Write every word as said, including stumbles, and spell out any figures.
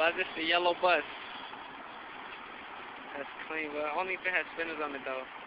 buzz. It's the yellow buzz. That's clean, but only if it has spinners on it though.